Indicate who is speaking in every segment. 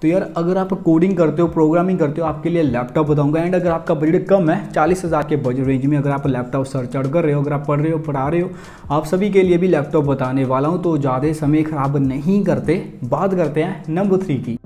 Speaker 1: तो यार अगर आप कोडिंग करते हो, प्रोग्रामिंग करते हो, आपके लिए लैपटॉप बताऊंगा। एंड अगर आपका बजट कम है, 40,000 के बजट रेंज में अगर आप लैपटॉप सर्च आउट कर रहे हो, अगर आप पढ़ रहे हो, पढ़ा रहे हो, आप सभी के लिए भी लैपटॉप बताने वाला हूं। तो ज़्यादा समय खराब नहीं करते, बात करते हैं नंबर 3 की।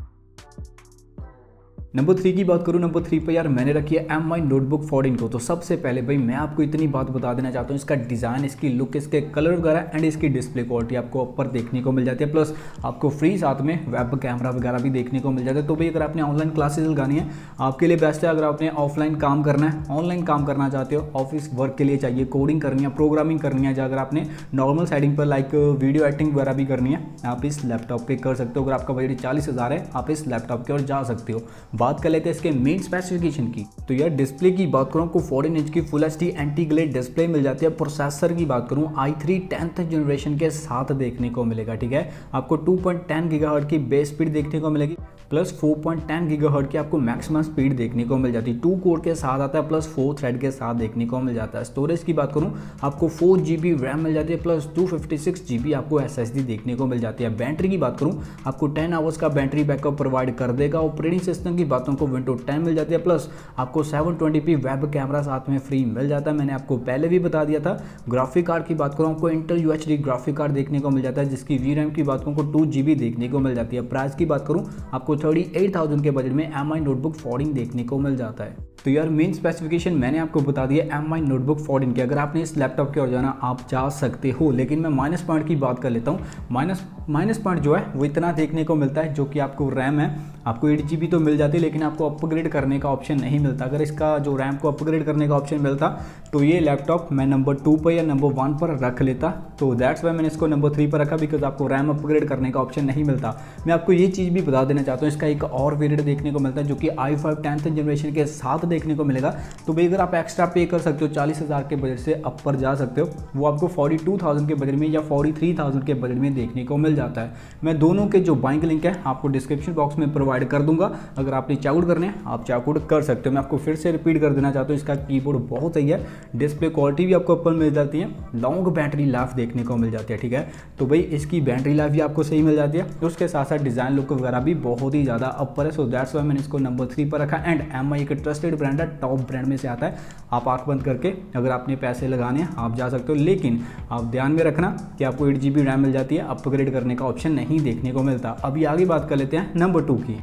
Speaker 1: नंबर 3 की बात करूँ, नंबर 3 पे यार मैंने रखी है MI नोटबुक 14 को। तो सबसे पहले भाई मैं आपको इतनी बात बता देना चाहता हूँ, इसका डिज़ाइन, इसकी लुक, इसके कलर वगैरह एंड इसकी डिस्प्ले क्वालिटी आपको ऊपर देखने को मिल जाती है। प्लस आपको फ्री साथ में वेब कैमरा वगैरह भी देखने को मिल जाता है। तो भाई अगर आपने ऑनलाइन क्लासेस लगानी है, आपके लिए बेस्ट है। अगर आपने ऑफलाइन काम करना है, ऑनलाइन काम करना चाहते हो, ऑफिस वर्क के लिए चाहिए, कोडिंग करनी है, प्रोग्रामिंग करनी है, या अगर आपने नॉर्मल सेटिंग पर लाइक वीडियो एडिटिंग वगैरह भी करनी है, आप इस लैपटॉप पे कर सकते हो। अगर आपका बजट 40,000 है, आप इस लैपटॉप की ओर जा सकते हो। बात कर लेते हैं इसके मेन स्पेसिफिकेशन की। तो यार डिस्प्ले की बात करूं, आपको 14 इंच की full HD anti glare display मिल जाती है। प्रोसेसर की बात करूं, i3 10th जनरेशन के साथ देखने को मिलेगा। ठीक है, आपको 2.10 गीगाहर्ट्ज की बेस स्पीड देखने को मिलेगी, प्लस 4.10 गीगाहर्ट्ज की आपको मैक्सिमम स्पीड देखने को मिल जाती है। 2 कोर के साथ आता है, प्लस 4 थ्रेड के साथ देखने को मिल जाता है। स्टोरेज की बात करूं, आपको 4 GB रैम मिल जाती है, प्लस 256 GB आपको SSD देखने को मिल जाती है। बैटरी की बात करूं, आपको 10 आवर्स का बैटरी बैकअप प्रोवाइड कर देगा। ऑपरेटिंग सिस्टम की बातों को विंडोज 10 मिल जाती है, प्लस आपको 720p वेब कैमरा साथ में फ्री मिल जाता है। मैंने आपको पहले भी बता दिया था। ग्राफिक कार्ड की बात करूं, आपको इंटेल UHD ग्राफिक कार्ड देखने को मिल जाता है, जिसकी VRAM की बात करूं, 2 GB देखने को मिल जाती है। प्राइस की बात करूं, आपको 38,000 के बजट में MI नोटबुक 14 देखने को मिल जाता है। तो यार मेन स्पेसिफिकेशन मैंने आपको बता दिया MI नोटबुक 14 की। अगर आपने इस लैपटॉप की ओर जाना, आप जा सकते हो। लेकिन मैं माइनस पॉइंट की बात कर लेता हूँ। माइनस पॉइंट जो है वो इतना देखने को मिलता है, जो कि आपको रैम है, आपको 8 GB तो मिल जाती है, लेकिन आपको अपग्रेड करने का ऑप्शन नहीं मिलता। अगर इसका जो रैम को अपग्रेड करने का ऑप्शन मिलता, तो ये लैपटॉप मैं नंबर 2 पर या नंबर 1 पर रख लेता। तो दैट्स वाई मैंने इसको नंबर 3 पर रखा, बिकॉज आपको रैम अपग्रेड करने का ऑप्शन नहीं मिलता। मैं आपको ये चीज़ भी बता देना चाहता हूँ, इसका एक और वेरिएंट देखने को मिलता है, जो कि i5 10th जनरेशन के साथ देखने को मिलेगा। तो भाई अगर आप एक्स्ट्रा पे कर सकते हो, 40,000 के बजट से अपर जा सकते हो, वो आपको 42,000 के बजट में या 43,000 के बजट में देखने को मिल जाता है। मैं दोनों के जो बाइंग लिंक है आपको डिस्क्रिप्शन बॉक्स में प्रोवाइड कर दूंगा। अगर आपने चेकआउट करने हैं, आप चेकआउट कर सकते हो। मैं आपको फिर से रिपीट कर देना चाहता हूँ, इसका कीबोर्ड बहुत सही है, डिस्प्ले क्वालिटी भी आपको ऊपर मिल जाती है, लॉन्ग बैटरी लाइफ देखने को मिल जाती है। ठीक है, तो भाई इसकी बैटरी लाइफ भी आपको सही मिल जाती है। उसके साथ साथ डिज़ाइन लुक वगैरह भी बहुत ही ज़्यादा अपर है। सो दैट्स वाई मैंने इसको नंबर 3 पर रखा। एंड MI एक ट्रस्टेड ब्रांड है, टॉप ब्रांड में से आता है। आप आंख बंद करके अगर आपने पैसे लगाने हैं, आप जा सकते हो। लेकिन आप ध्यान में रखना कि आपको 8 GB रैम मिल जाती है, अपग्रेड करने का ऑप्शन नहीं देखने को मिलता। अभी आगे बात कर लेते हैं नंबर 2 की।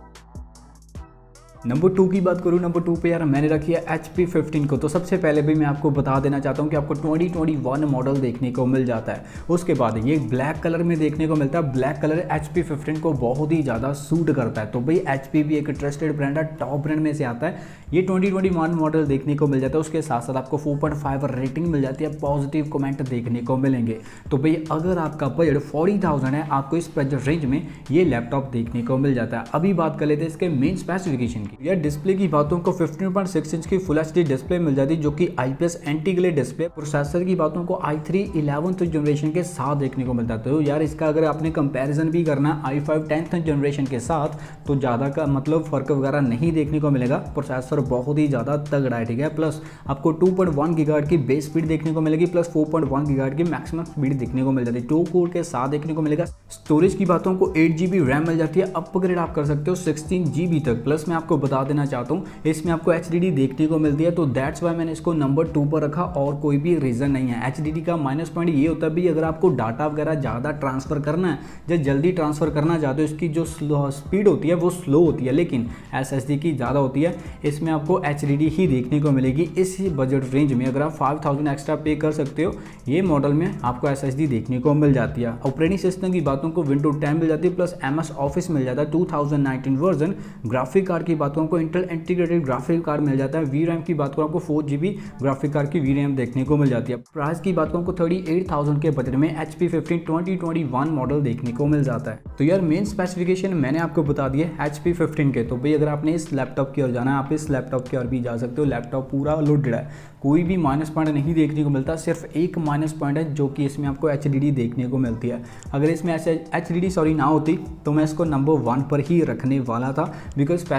Speaker 1: नंबर 2 की बात करूँ, नंबर 2 पे यार मैंने रखी है HP 15 को। तो सबसे पहले भी मैं आपको बता देना चाहता हूँ कि आपको 2021 मॉडल देखने को मिल जाता है। उसके बाद ये ब्लैक कलर में देखने को मिलता है। ब्लैक कलर HP 15 को बहुत ही ज़्यादा सूट करता है। तो भाई HP भी एक ट्रस्टेड ब्रांड है, टॉप ब्रांड में से आता है। ये 2021 मॉडल देखने को मिल जाता है। उसके साथ साथ आपको 4.5 रेटिंग मिल जाती है, पॉजिटिव कमेंट देखने को मिलेंगे। तो भाई अगर आपका बजट 40,000 है, आपको इस बजट रेंज में ये लैपटॉप देखने को मिल जाता है। अभी बात कर लेते हैं इसके मेन स्पेसिफिकेशन। यार डिस्प्ले की बातों को 15.6 इंच की फुल एचडी डिस्प्ले मिल जाती है, जो कि IPS anti glare display. Processor की बातों को i3 11th जनरेशन के साथ देखने को मिलता है। तो यार इसका अगर आपने कंपैरिजन भी करना i5 10th जनरेशन के साथ, तो ज़्यादा का मतलब फ़र्क वगैरह नहीं देखने को मिलेगा। प्रोसेसर बहुत ही ज़्यादा तगड़ा है। ठीक है, प्लस आपको 2.1 गीगाहर्ट्ज की बेस स्पीड देखने को मिलेगी, प्लस 4.1 गीगाहर्ट्ज की मैक्सिमम स्पीड देखने को मिल जाती है। 2 कोर के साथ देखने को मिलेगा। स्टोरेज की बातों को 8 GB रैम मिल जाती है, अपग्रेड आप कर सकते हो 16 GB तक। प्लस मैं आपको बता देना चाहता हूँ, इसमें आपको HDD देखने को मिलती है। तो दैट्स वाई मैंने इसको नंबर 2 पर रखा, और कोई भी रीज़न नहीं है। HDD का माइनस पॉइंट ये होता है भी, अगर आपको डाटा वगैरह ज़्यादा ट्रांसफ़र करना है, जब जल्दी ट्रांसफ़र करना चाहते हो, इसकी जो स्पीड होती है वो स्लो होती है, लेकिन SSD की ज़्यादा होती है। इसमें आपको HDD ही देखने को मिलेगी। इस बजट रेंज में अगर आप 5,000 एक्स्ट्रा पे कर सकते हो, ये मॉडल में आपको SSD देखने को मिल जाती है। ऑपरेटिंग सिस्टम की बातों को विंडोज 10 मिल जाती है, प्लस MS ऑफिस मिल जाता है 2019 वर्जन। ग्राफिक कार्ड की बातों को इंटेल इंटीग्रेटेड ग्राफिक कार्ड मिल जाता है। VRAM की बात करूँ, आपको 4 GB ग्राफिक कार्ड की VRAM देखने को मिल जाती है। प्राइस की बात करूँ, 38,000 के बजट में HP 15 2021 मॉडल देखने को मिल जाता है। तो यार मेन स्पेसिफिकेशन मैंने आपको बता दिए HP 15 के। तो भाई अगर आपने इस लैपटॉप की ओर जाना है, आप इस लैपटॉप की ओर भी जा सकते हो। लैपटॉप पूरा लोडेड है, कोई भी माइनस पॉइंट नहीं देखने को मिलता। सिर्फ एक माइनस पॉइंट है, जो कि इसमें आपको HDD देखने को मिलती है। अगर इसमें HDD ना होती, तो मैं इसको नंबर 1 पर ही रखने वाला था, बिकॉज स्पेसिफिकेशन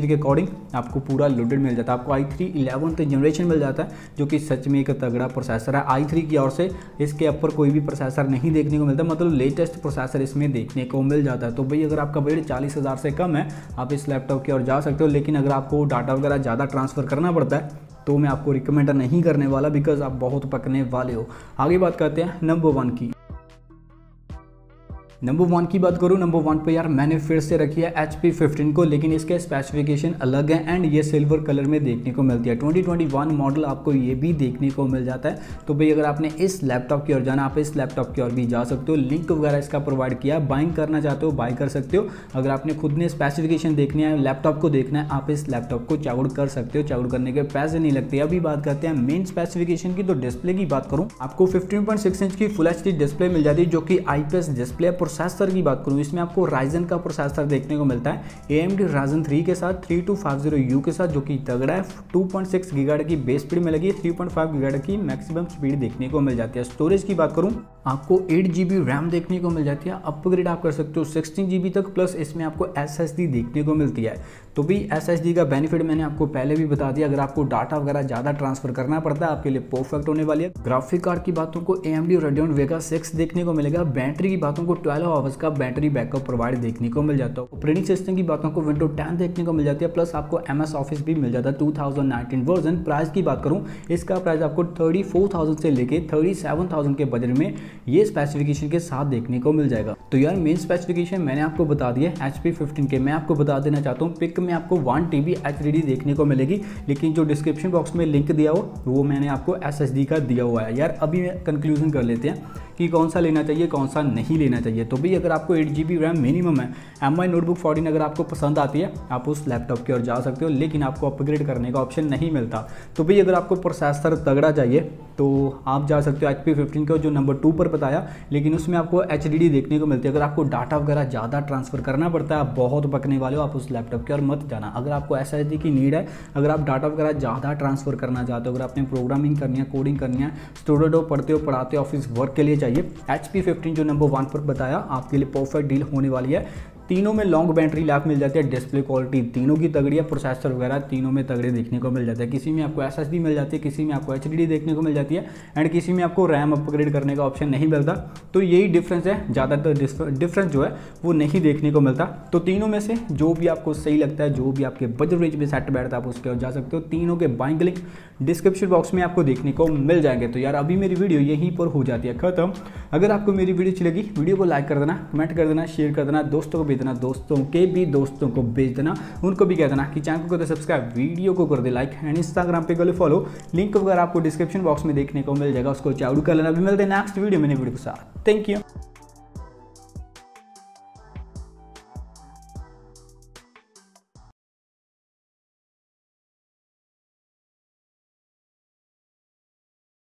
Speaker 1: के अकॉर्डिंग आपको पूरा लोडेड मिल जाता है। आपको i3 11th जनरेशन मिल जाता है जो कि सच में एक तगड़ा प्रोसेसर है। i3 की ओर से इसके ऊपर कोई भी प्रोसेसर नहीं देखने को मिलता, मतलब लेटेस्ट प्रोसेसर इसमें देखने को मिल जाता है। तो भाई अगर आपका बजट 40,000 से कम है आप इस लैपटॉप की ओर जा सकते हो, लेकिन अगर आपको डाटा वगैरह ज़्यादा ट्रांसफ़र करना पड़ता है तो मैं आपको रिकमेंड नहीं करने वाला, बिकॉज आप बहुत पकने वाले हो। आगे बात करते हैं नंबर 1 की। नंबर 1 की बात करूँ, नंबर 1 पे यार मैंने फिर से रखी है HP 15 को, लेकिन इसके स्पेसिफिकेशन अलग है एंड ये सिल्वर कलर में देखने को मिलती है। 2021 मॉडल आपको ये भी देखने को मिल जाता है। तो भाई अगर आपने इस लैपटॉप की ओर जाना, आप इस लैपटॉप की ओर भी जा सकते हो। लिंक वगैरह इसका प्रोवाइड किया, बाइंग करना चाहते हो बाई कर सकते हो। अगर आपने खुद ने स्पेसिफिकेशन देखनी है, लैपटॉप को देखना है, आप इस लैपटॉप को चेकआउट कर सकते हो। चेकआउट करने के पैसे नहीं लगते। अभी बात करते हैं मेन स्पेसिफिकेशन की। तो डिस्प्ले की बात करूँ, आपको 15.6 इंच की फुल HD डिस्प्ले मिल जाती है जो कि IPS डिस्प्ले। प्रोसेसर की बात करूँ, इसमें आपको राइजन का प्रोसेसर देखने को मिलता है AMD Ryzen 3 के साथ 3250U के साथ, जो कि तगड़ा है। 2.6 गीगाहर्ट्ज़ की बेस स्पीड मिलेगी, 3.5 गीगाहर्ट्ज़ की मैक्सिमम स्पीड देखने को मिल जाती है। स्टोरेज की बात करूं, आपको 8 GB रैम देखने को मिल जाती है। अपग्रेड आप कर सकते हो 16 GB तक, प्लस इसमें आपको SSD देखने को मिलती है। तो भी SSD का बेनिफिट मैंने आपको पहले भी बता दिया, अगर आपको डाटा वगैरह ज़्यादा ट्रांसफर करना पड़ता है आपके लिए परफेक्ट होने वाली है। ग्राफिक कार्ड की बातों को AMD Radeon Vega 6 देखने को मिलेगा। बैटरी की बातों को 12 आवर्स का बैटरी बैकअप प्रोवाइड देखने को मिल जाता है। ऑपरेटिंग सिस्टम की बातों को Windows 10 देखने को मिल जाती है, प्लस आपको MS Office भी मिल जाता है 2019 वर्जन। प्राइस की बात करूं, इसका प्राइस आपको 34,000 से लेके 37,000 के बजट में ये स्पेसिफिकेशन के साथ देखने को मिल जाएगा। तो यार मेन स्पेसिफिकेशन मैंने आपको बता दिया HP 15 के। मैं आपको बता देना चाहता हूँ, पिक में आपको 1 TB HDD देखने को मिलेगी, लेकिन जो डिस्क्रिप्शन बॉक्स में लिंक दिया हो वो मैंने आपको SSD का दिया हुआ है। यार अभी कंक्लूजन कर लेते हैं कि कौन सा लेना चाहिए कौन सा नहीं लेना चाहिए। तो भाई अगर आपको 8 GB रैम मिनिमम है, MI नोटबुक 14 अगर आपको पसंद आती है आप उस लैपटॉप की ओर जा सकते हो, लेकिन आपको अपग्रेड करने का ऑप्शन नहीं मिलता। तो भाई अगर आपको प्रोसेसर तगड़ा चाहिए तो आप जा सकते हो HP 15 को, जो नंबर 2 पर बताया, लेकिन उसमें आपको HDD देखने को मिलती है। अगर आपको डाटा वगैरह ज़्यादा ट्रांसफर करना पड़ता है, आप बहुत पकने वाले हो, आप उस लैपटॉप की ओर मत जाना। अगर आपको SSD की नीड है, अगर आप डाटा वगैरह ज़्यादा ट्रांसफर करना चाहते हो, अगर आपने प्रोग्रामिंग करनी है, कोडिंग करनी है, स्टूडेंट हो, पढ़ते हो, पढ़ाते हो, ऑफिस वर्क के लिए चाहिए, HP 15 जो नंबर 1 पर बताया आपके लिए परफेक्ट डील होने वाली है। तीनों में लॉन्ग बैटरी लाइफ मिल जाती है, डिस्प्ले क्वालिटी तीनों की तगड़ी है, प्रोसेसर वगैरह तीनों में तगड़े देखने को मिल जाता है। किसी में आपको SSD मिल जाती है, किसी में आपको HDD देखने को मिल जाती है, एंड किसी में आपको रैम अपग्रेड करने का ऑप्शन नहीं मिलता। तो यही डिफरेंस है, ज़्यादातर डिफरेंस जो है वो नहीं देखने को मिलता। तो तीनों में से जो भी आपको सही लगता है, जो भी आपके बजट रेंज में सेट बैठता है, आप उसके ओर जा सकते हो। तीनों के बाइंग लिंक डिस्क्रिप्शन बॉक्स में आपको देखने को मिल जाएंगे। तो यार अभी मेरी वीडियो यहीं पर हो जाती है खत्म। अगर आपको मेरी वीडियो अच्छी लगी, वीडियो को लाइक कर देना, कमेंट कर देना, शेयर कर देना, दोस्तों को भेज देना, दोस्तों के भी दोस्तों को भेज देना, उनको भी कह देना कि चैनल को कर दे सब्सक्राइब, वीडियो को कर दे लाइक, एंड इंस्टाग्राम पे कर लो फॉलो। लिंक वगैरह आपको डिस्क्रिप्शन बॉक्स में देखने को मिल जाएगा, उसको चालू कर लेना। भी मिलते हैं नेक्स्ट वीडियो में नई वीडियो के साथ। Thank you.